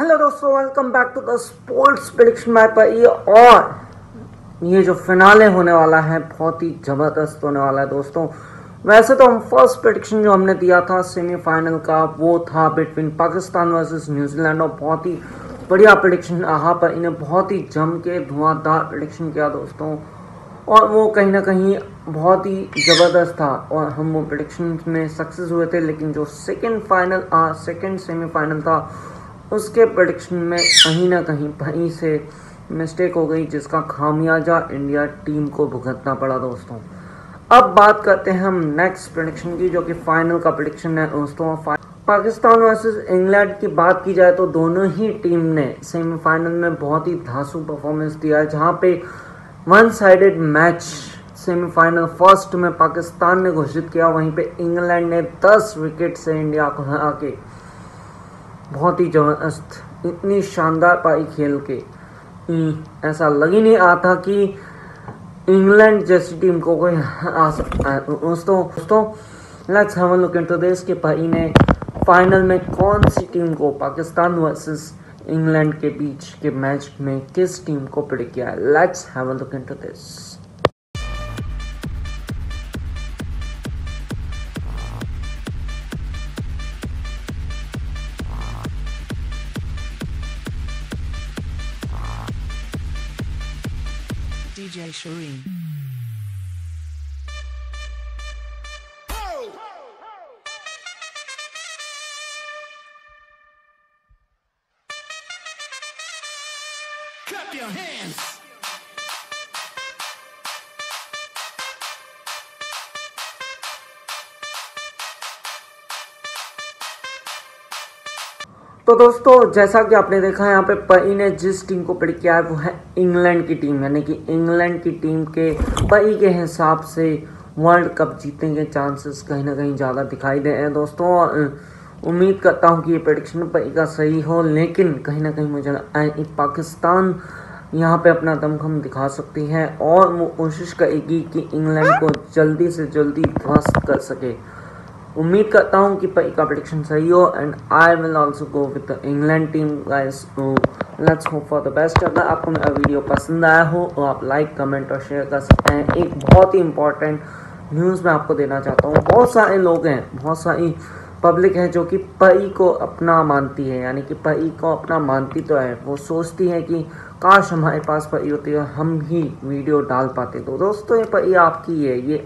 Hello दोस्तों, welcome back to the sports prediction by Pi. और ये जो फिनाले होने वाला है बहुत ही ज़बरदस्त होने वाला है दोस्तों। वैसे तो हम फर्स्ट प्रेडिक्शन जो हमने दिया था सेमीफाइनल का वो था बिटवीन पाकिस्तान वर्सेस न्यूजीलैंड, और बहुत ही बढ़िया प्रेडिक्शन रहा। पर इन्हें बहुत ही जम के धुआंधार प्रेडिक्शन किया दोस्तों, और वो कहीं ना कहीं बहुत ही ज़बरदस्त था और हम वो प्रेडिक्शन में सक्सेस हुए थे। लेकिन जो सेकंड सेमीफाइनल था उसके प्रेडिक्शन में कहीं ना कहीं से मिस्टेक हो गई, जिसका खामियाजा इंडिया टीम को भुगतना पड़ा दोस्तों। अब बात करते हैं हम नेक्स्ट प्रेडिक्शन की, जो कि फाइनल का प्रेडिक्शन है दोस्तों। पाकिस्तान वर्सेस इंग्लैंड की बात की जाए तो दोनों ही टीम ने सेमीफाइनल में बहुत ही धांसू परफॉर्मेंस दिया है, जहां पे one sided match semifinal first में पाकिस्तान ने घोषित किया, वहीं पे इंग्लैंड ने 10 विकेट से इंडिया को हरा के बहुत ही जबरदस्त इतनी शानदार पाई खेल के ऐसा लग ही नहीं रहा था कि इंग्लैंड जैसी टीम को कोई आ सकता है। दोस्तों let's have a look into this कि पाई ने फाइनल में कौन सी टीम को पाकिस्तान वर्सेस इंग्लैंड के बीच के मैच में किस टीम को प्रेडिक्ट किया है। Let's have a look into this. DJ Shireen. Clap your hands. तो दोस्तों जैसा कि आपने देखा यहाँ पे पई ने जिस टीम को प्रेडिक्ट किया है वो है इंग्लैंड की टीम, यानी कि इंग्लैंड की टीम के पई के हिसाब से वर्ल्ड कप जीतने के चांसेस कहीं ना कहीं ज़्यादा दिखाई दे रहे हैं दोस्तों। उम्मीद करता हूँ कि ये प्रेडिक्शन पई का सही हो, लेकिन कहीं ना कहीं मुझे लगता है कि पाकिस्तान यहाँ पे अपना दमखम दिखा सकती है और वो कोशिश करेगी कि इंग्लैंड को जल्दी से जल्दी ध्वस्त कर सके। उम्मीद करता हूँ कि पई का प्रेडिक्शन सही हो, and I will also go with the England team guys. तो let's hope for the best. अगर आपको मेरा वीडियो पसंद आया हो तो आप लाइक, कमेंट और शेयर कर सकते हैं। एक बहुत ही इंपॉर्टेंट न्यूज़ मैं आपको देना चाहता हूँ। बहुत सारे लोग हैं, बहुत सारी पब्लिक है जो कि पई को अपना मानती है, यानी कि पई को अपना मानती तो है, वो सोचती है कि काश हमारे पास पई होती है, हम ही वीडियो डाल पाते। तो दोस्तों ये पई आपकी है, ये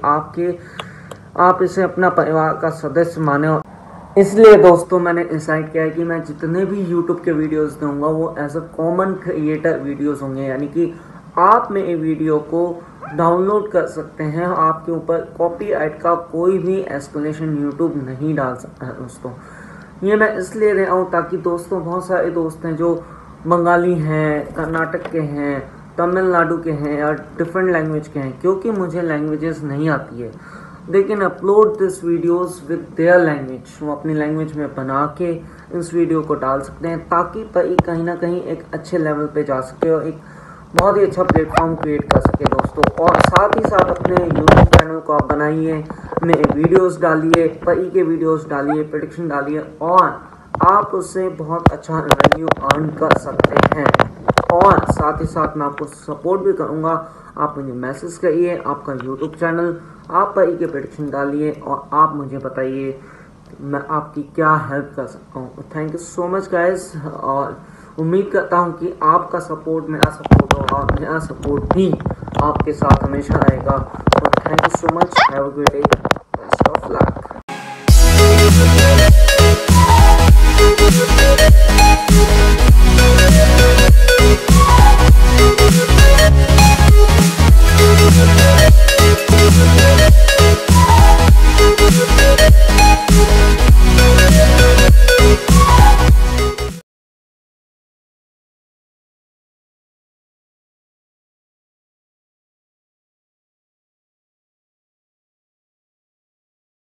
आप इसे अपना परिवार का सदस्य माने। इसलिए दोस्तों मैंने डिसाइड किया है कि मैं जितने भी YouTube के वीडियोस दूंगा वो as a common creator videos होंगे, यानी कि आप मेरे वीडियो को डाउनलोड कर सकते हैं। आपके ऊपर कॉपीराइट का कोई भी एस्केलेशन YouTube नहीं डाल सकता है दोस्तों। ये मैं इसलिए दे रहा हूँ ताकि दोस्तों बहुत सारे दोस्त हैं जो बंगाली हैं, कर्नाटक के हैं, तमिलनाडु के हैं या डिफरेंट लैंग्वेज के हैं, क्योंकि मुझे लैंग्वेजेस नहीं आती है, they can upload this videos with their language. वो अपनी लैंग्वेज में बना के इस वीडियो को डाल सकते हैं ताकि पई कहीं ना कहीं एक अच्छे लेवल पे जा सके और एक बहुत ही अच्छा प्लेटफॉर्म क्रिएट कर सके दोस्तों। और साथ ही साथ अपने यूट्यूब चैनल को आप बनाइए, मेरे वीडियोस डालिए, पई के वीडियोस डालिए, प्रेडिक्शन डालिए, और आप उससे बहुत अच्छा रेवेन्यू अर्न कर सकते हैं। और साथ ही साथ मैं आपको सपोर्ट भी करूँगा। आप मुझे मैसेज करिए, आपका यूट्यूब चैनल, आप पई के प्रेडिक्शन डालिए और आप मुझे बताइए मैं आपकी क्या हेल्प कर सकता हूँ। Thank you so much guys, और उम्मीद करता हूँ कि आपका सपोर्ट मेरा सपोर्ट होगा और मेरा सपोर्ट भी आपके साथ हमेशा रहेगा। और thank you so much, have a good day.